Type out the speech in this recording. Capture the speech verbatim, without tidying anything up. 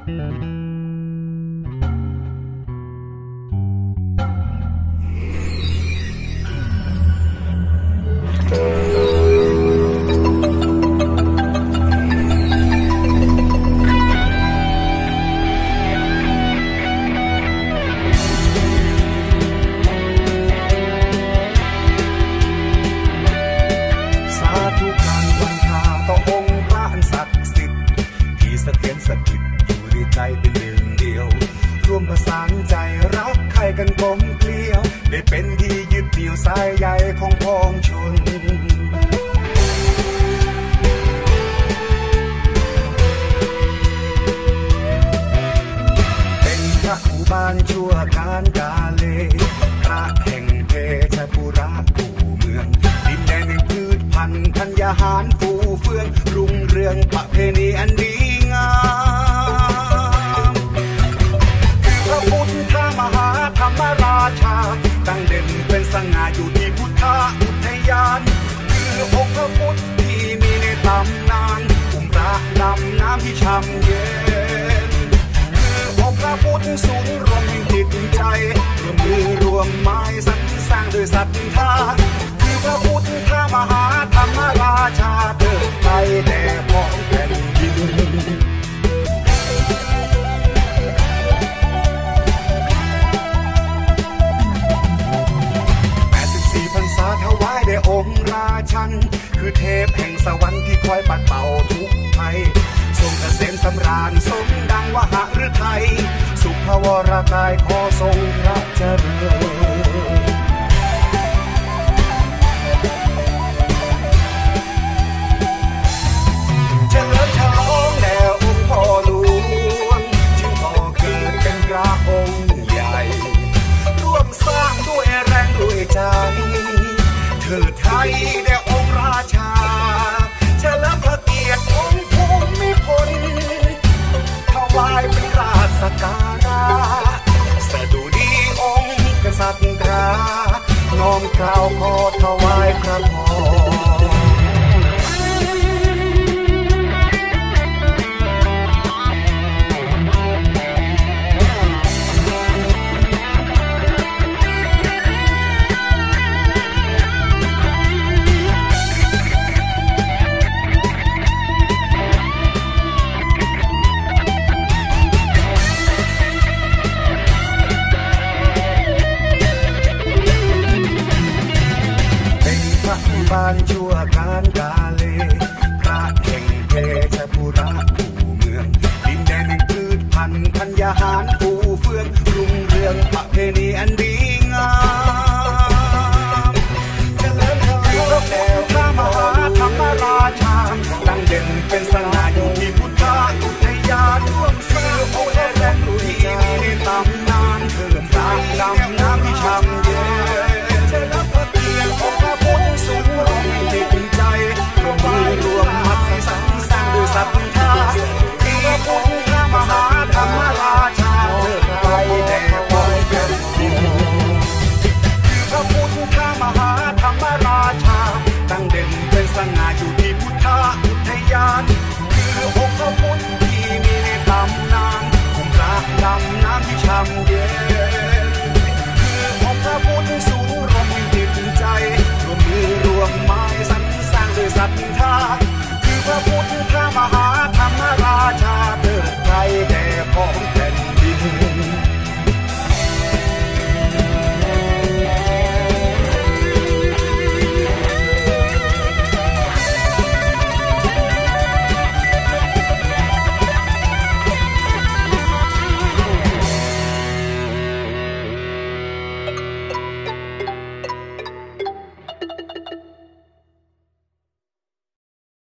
เป็นหนึ่งเดียวร่วมประสานใจรักใครกันกลมเกลียวได้เป็นที่ยึดเหนี่ยวสายใยของพ้องชนเป็นพระอุบาลชั่วการกาเลพระแห่งเพชรบุรีผู้เมืองดินแดนแห่งพืชพันธุ์ธัญญาหารฟูเฟืองรุ่งเรืองประเพณีอันดีงามพระพุทธมหาธรรมราชาตั้งเด่นเป็นสง่าอยู่ที่พุทธอุทยานคือองค์พระพุทธที่มีในตำนานอุ้มพระดำน้ำที่ช่ำเย็นคือองค์พระพุทธศูนย์รวมแห่งจิตใจรวมมือรวมไม้สรรสร้างด้วยศรัทธาคือพระพุทธมหาธรรมราชาเทิดไทยแด่พ้องแผ่นดินถวายแด่องค์ราชันคือเทพแห่งสวรรค์ที่คอยปัดเป่าทุกภัยทรงเกษมสำราญสมดังวหฤทัยสุภวรกายขอทรงพระเจริญเจริญฉลองแด่องค์พ่อหลวงจึงพอเกิดเป็นพระองค์ใหญ่ร่วมสร้างด้วยแรงด้วยใจเถิดไทยแด่องค์ราชาเฉลิมพระเกียรติองค์ภูมิพลถวายเป็นราชสักการะสดุดีองค์กษัตริย์น้อมกล่าวขอถวายพระพรบ้านชั่วการกาเลพระแห่งเพชรบุรีผู้เมืองดินแดนแห่งพืชพันธุ์ธัญญาหารฟูเฟืองรุ่งเรืองประเพณีอันดีงามเจริญเถิดแด่พระมหาธรรมราชาตั้งเด่นเป็นสง่าอยู่ที่พุทธอุทยานร่วมสร้างองค์แห่งที่มีในตำนานเถิดพระดำน้ำที่ช่ำเย็นเจริญพระเกียรติองค์พระพุทธสูงรวมจิตใจรวมมือรวมมัดสรรสร้างด้วยศรัทธาที่พระพุทธมหาธรรมราชาเทิดไทยแด่พ้องแผ่นดินพระพุทธมหาธรรมราชาตั้งเด่นเป็นสง่าอยู่ที่พุทธอุทยานคือองค์พระพุทธที่มีในตำนานอุ้มพระดำน้ำที่ช่ำเย็น